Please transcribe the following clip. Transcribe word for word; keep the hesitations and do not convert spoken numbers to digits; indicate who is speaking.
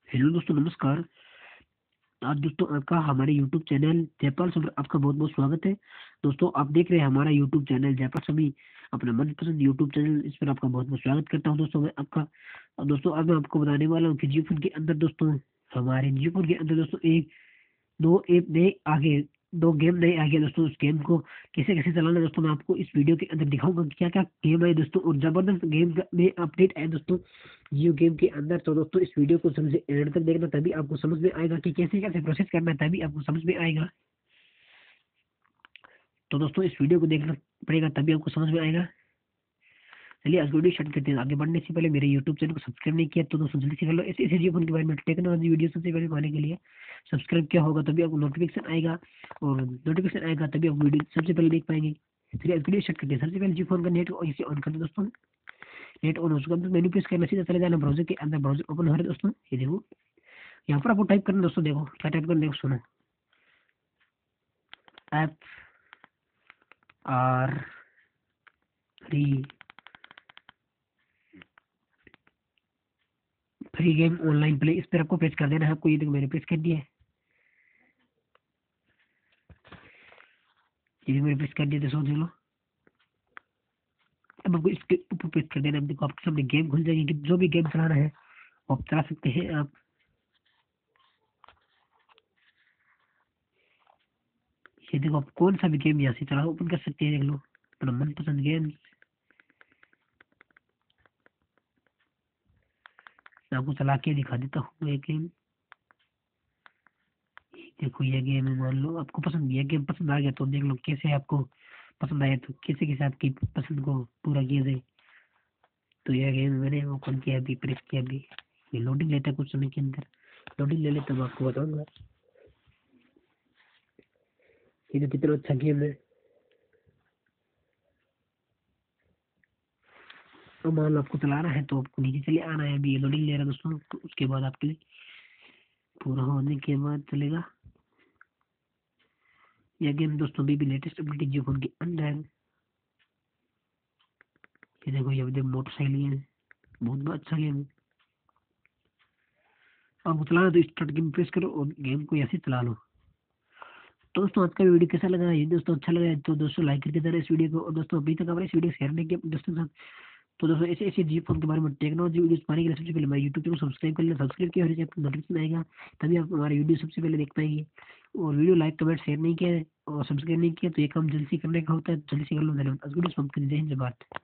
Speaker 1: Hello दोस्तों, नमस्कार। आज दोस्तों आपका हमारे यूट्यूब चैनल जयपाल समीर आपका बहुत बहुत स्वागत है। दोस्तों आप देख रहे हैं हमारा यूट्यूब चैनल जयपाल समीर, अपना मनपसंद यूट्यूब चैनल। इस पर आपका बहुत बहुत स्वागत करता हूं दोस्तों मैं आपका। और दोस्तों आज मैं आपको बताने वाला हूँ कि जियो फोन के अंदर दोस्तों, हमारे जियो फोन के अंदर दोस्तों एक दो ऐप नए आगे दो गेम नए आ गए दोस्तों। उस गेम को कैसे कैसे चलाना है दोस्तों, मैं आपको इस वीडियो के अंदर दिखाऊंगा कि क्या क्या गेम है दोस्तों। और जबरदस्त गेम का- में अपडेट है दोस्तों जियो गेम के अंदर। तो दोस्तों इस वीडियो को समझे एंड तक देखना, तभी आपको समझ में आएगा कि कैसे कैसे प्रोसेस करना है, तभी आपको समझ में आएगा। तो दोस्तों इस वीडियो को देखना पड़ेगा, तभी आपको समझ में आएगा। चलिए आज वीडियो स्टार्ट करते हैं। आगे बढ़ने से पहले मेरे यूट्यूब चैनल को सब्सक्राइब नहीं किया तो दोस्तों जल्दी से कर लो। ऐसे ऐसे जियो फोन के बारे में टेक्नोलॉजी वीडियो सबसे पहले पाने के लिए सब्सक्राइब क्या होगा, तभी आपको नोटिफिकेशन आएगा। और नोटिफिकेशन आएगा तभी आप वीडियो सबसे पहले देख पाएंगे। चलिए आज वीडियो स्टार्ट करते हैं। सबसे पहले जियो फोन का नेट इसे ऑन कर दो दोस्तों। नेट ऑन हो चुका है तो मेन्यू प्रेस करना, सीधा चले जाना ब्राउजर के अंदर। ब्राउजर ओपन हो रहा है दोस्तों, ये देखो यहाँ पर आपको टाइप करना दोस्तों। देखो क्या टाइप करना, देखो सुनो। F R free free game online play, इस पर आपको प्रेस कर देना है। आपको ये देखो मैंने प्रेस कर दिया है, ये मैंने प्रेस कर दिया दोस्तों देख लो। अब आपको इसके ऊपर प्रेस कर देना। अब देखो आपके सामने गेम खुल जाएगी कि जो भी गेम चलाना है वो आप चला सकते हैं। आप ये देखो आप कौन सा भी गेम यहाँ से चला ओपन कर सकते हैं। देख लो अपना मनपसंद गेम। मैं आपको चला के दिखा देता हूँ ये गेम। देखो ये गेम है, मान लो आपको पसंद, ये गेम पसंद आ गया तो देख लो कैसे आपको पसंद आया, तो कैसे कैसे आपकी पसंद को पूरा किया जाए। तो यह गेम मैंने ओपन किया, अभी प्रेस किया। अभी ये लोडिंग लेता है कुछ समय के अंदर। लोडिंग ले लेता, मैं आपको बताऊंगा ये तो कितना अच्छा गेम है। तो मान लो आपको चलाना है तो आपको नीचे चले आना है। अभी ये लोडिंग ले रहा है दोस्तों, तो उसके बाद आपके लिए पूरा होने के बाद चलेगा यह गेम दोस्तों। अभी भी लेटेस्ट अपडेट जियो फोन के अंदर है। ये देखो ये देखो मोटरसाइकिल है, बहुत बहुत अच्छा गेम है। आपको चलाना है तो स्टार्ट गेम प्रेस करो और गेम को ऐसे चला लो। तो दोस्तों आज का वीडियो कैसा लगा, ये दोस्तों अच्छा लगा है तो दोस्तों लाइक करके देना इस वीडियो को। और दोस्तों अभी तक हमारे इस वीडियो शेयर नहीं किया अपने दोस्तों के साथ, तो दोस्तों ऐसे ऐसे जी फोन के बारे में टेक्नोलॉजी वीडियोस पाने के लिए सबसे पहले हमारे यूट्यूब चैनल को सब्सक्राइब कर लेना। सब्सक्राइब किया और आपको नोटिफिकेशन आएगा, तभी आप हमारे वीडियो सबसे पहले देख पाएंगे। और वीडियो लाइक कमेंट शेयर नहीं किया और सब्सक्राइब नहीं किया तो ये काम जल्दी से करने का होता है, जल्दी से कर लो। धन्यवाद। आज वीडियो समाप्त कर दीजिए। जय हिंद, जय भारत।